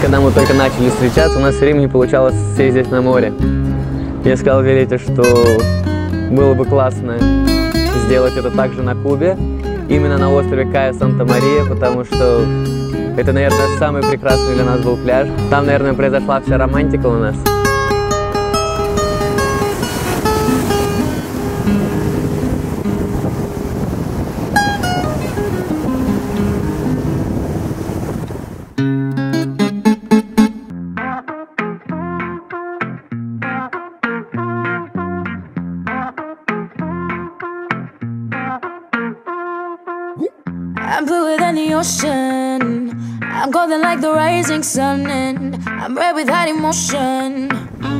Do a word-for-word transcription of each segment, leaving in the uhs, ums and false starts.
когда мы только начали встречаться, у нас все время не получалось съездить на море. Я сказал Виолетте, что было бы классно сделать это также на Кубе, именно на острове Кая Санта-Мария, потому что это, наверное, самый прекрасный для нас был пляж. Там, наверное, произошла вся романтика у нас. I'm bluer than the ocean. I'm golden like the rising sun, and I'm red with hot emotion.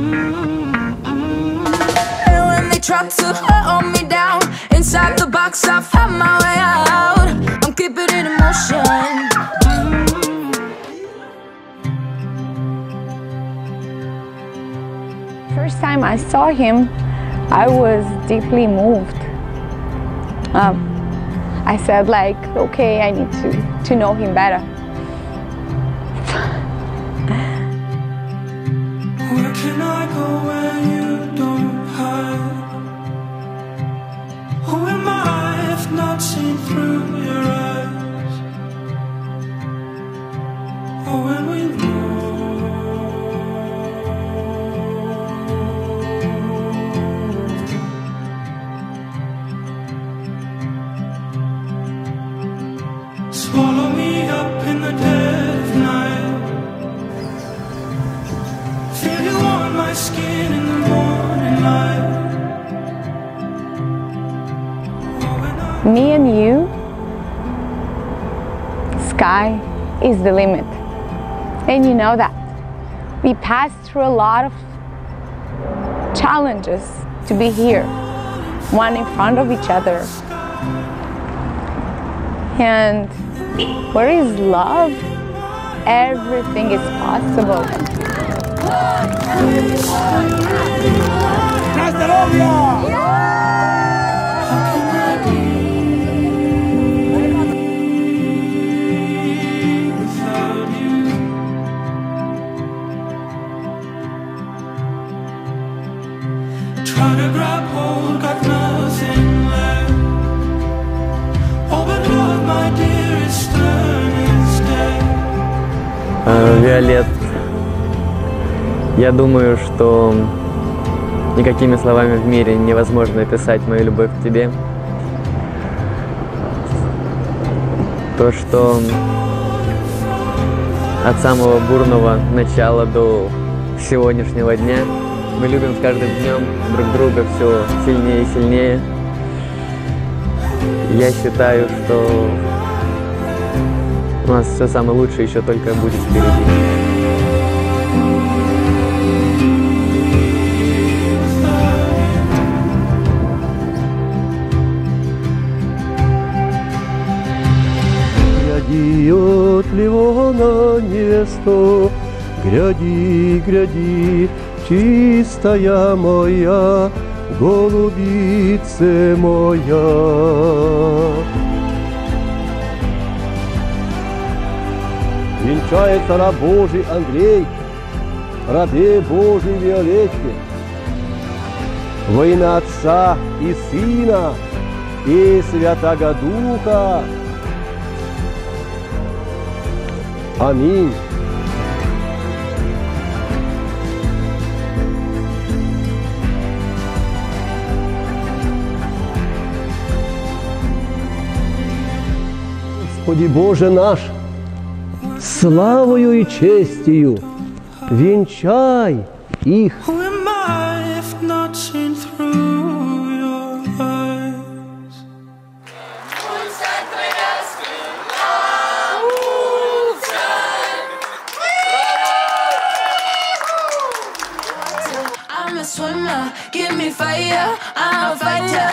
And when they try to hold me down, inside the box I found my way out. I'm keeping it in motion. First time I saw him, I was deeply moved. Um, I said like, okay, I need to, to know him better. Where can I go where you don't hide? Who am I if not seen through your eyes? Oh, when we swallow me up in the dead of night. Feel you on my skin in the morning light. Oh, Me and you, sky is the limit. And you know that. We passed through a lot of challenges to be here, one in front of each other. And where is love, everything is possible. try to grab hold, got nothing left. Oh, but love, my dear, is stern instead. Виолет, я думаю, что никакими словами в мире невозможно описать мою любовь к тебе. То, что от самого бурного начала до сегодняшнего дня мы любим с каждым днем друг друга все сильнее и сильнее. Я считаю, что у нас все самое лучшее еще только будет впереди. Гряди от Ливона невесто, гряди, гряди, чистая моя, голубице моя. Венчается раб Божий Андрей, рабе Божьей Виолетте, во имя Отца и Сына и Святаго Духа. Аминь. Господи Боже наш, славою и честью венчай их. Who am I if not seen through your eyes? I'm a swimmer, give me fire, I'm a fighter.